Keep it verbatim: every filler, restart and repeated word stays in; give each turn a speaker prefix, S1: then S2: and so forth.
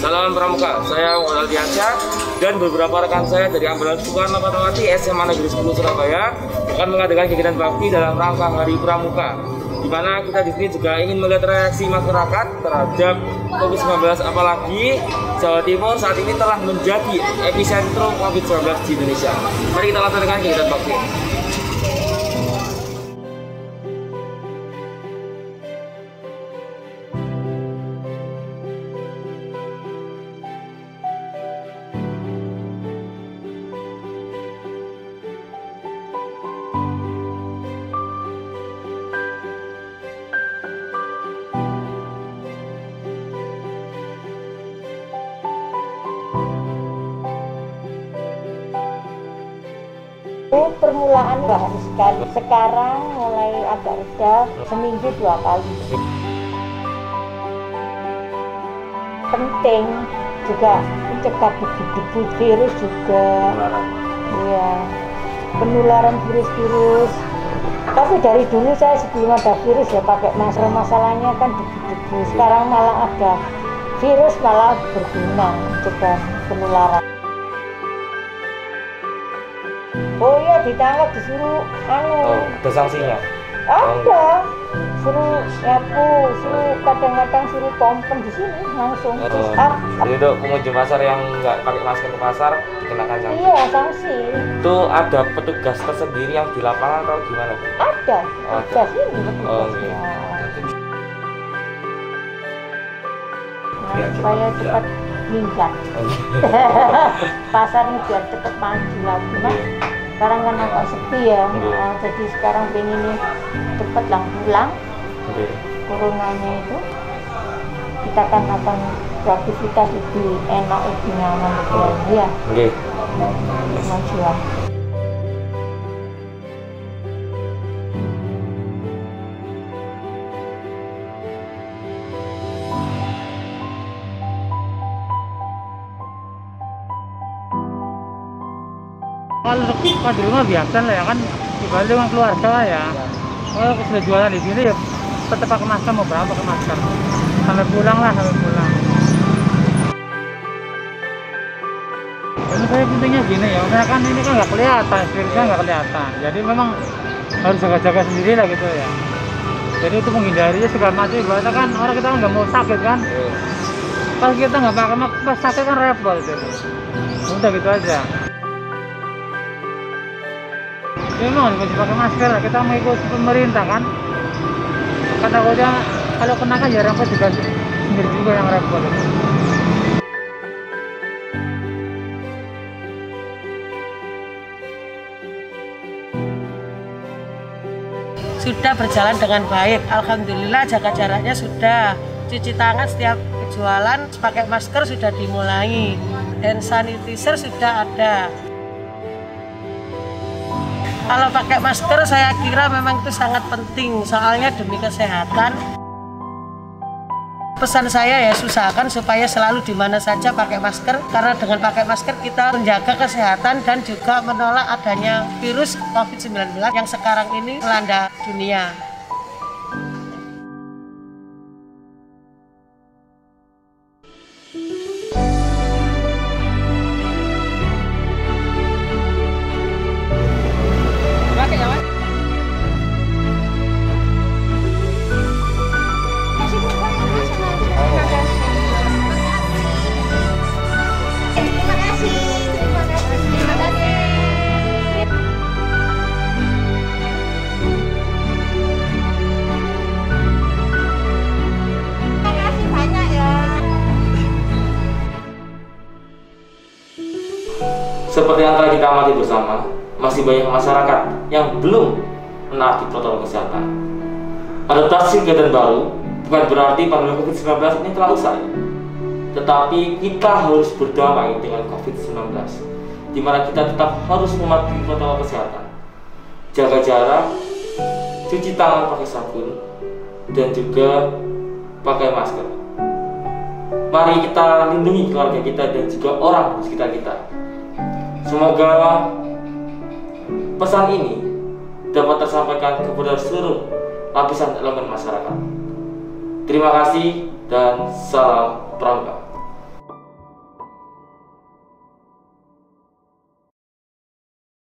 S1: Salam Pramuka, saya Muhammad Aldiansyah dan beberapa rekan saya dari Ambulans Soekarno Fatmawati S M A Negeri sepuluh Surabaya akan mengadakan kegiatan bakti dalam rangka Hari Pramuka, di mana kita di sini juga ingin melihat reaksi masyarakat terhadap COVID sembilan belas, apalagi Jawa Timur saat ini telah menjadi epicentrum COVID sembilan belas di Indonesia. Mari kita laksanakan kegiatan bakti.
S2: Permulaan nggak harus sekali, sekarang mulai agak reda, seminggu dua kali. Penting juga mencegah debu-debu virus juga, ya, penularan virus-virus. Tapi dari dulu saya sebelum ada virus ya pakai masker, masalahnya kan debu-debu. Sekarang malah ada virus malah berguna mencegah penularan. Oh iya, ditangkap disuruh anu.
S1: Oh, ada sanksinya?
S2: Ada. Suruh nyapu, suruh kadang-kadang suruh pompen di sini langsung.
S1: Oh.
S2: Ah,
S1: Jadi untuk pengunjung pasar yang nggak pakai masker ke pasar dikenakan sanksi?
S2: Iya, sanksi.
S1: Itu ada petugas tersendiri yang di lapangan atau gimana?
S2: Ada.
S1: Oh,
S2: Ada sini
S1: Oh,
S2: petugasnya.
S1: iya.
S2: Nah, supaya cepat minggat. Pasarnya biar cepat maju lagi, Mas. Sekarang kan agak sepi ya, nah, jadi sekarang pengennya cepat lang pulang.
S1: Okay.
S2: Coronanya itu kita kan akan beraktivitas lebih enak, lebih nyaman, lebih lagi ya.
S1: Oke.
S2: Kemajuan.
S3: Kalau di rumah biasa lah ya kan, dibalik dengan keluarga lah ya. Kalau sudah jualan di sini ya tetap pakai masker, mau berapa pakai masker sampai pulang lah, sampai pulang. Ini saya pentingnya gini ya, karena kan ini kan nggak kelihatan, virusnya nggak kelihatan. Jadi memang harus jaga-jaga sendiri lah gitu ya. Jadi itu menghindarinya segala macam. Ibaratnya kan orang kita nggak mau sakit kan. Kalau kita nggak pakai masker, sakit kan repot gitu. Udah gitu aja. Ya memang harus pakai masker, kita mengikuti pemerintah kan. Karena kalau kena kan ya repot juga sendiri juga yang repot.
S4: Sudah berjalan dengan baik, alhamdulillah. Jaga jaraknya sudah, cuci tangan setiap jualan, pakai masker sudah dimulai, hand sanitizer sudah ada. Kalau pakai masker saya kira memang itu sangat penting, soalnya demi kesehatan. Pesan saya ya usahakan supaya selalu di mana saja pakai masker, karena dengan pakai masker kita menjaga kesehatan dan juga menolak adanya virus COVID sembilan belas yang sekarang ini melanda dunia.
S1: Seperti yang telah kita amati bersama, masih banyak masyarakat yang belum menaati protokol kesehatan. Adaptasi kegiatan baru bukan berarti pandemi COVID sembilan belas ini telah usai, tetapi kita harus berdamai dengan COVID sembilan belas, di mana kita tetap harus mematuhi protokol kesehatan, jaga jarak, cuci tangan pakai sabun, dan juga pakai masker. Mari kita lindungi keluarga kita dan juga orang di sekitar kita. Semoga pesan ini dapat tersampaikan kepada seluruh lapisan elemen masyarakat. Terima kasih dan salam Pramuka.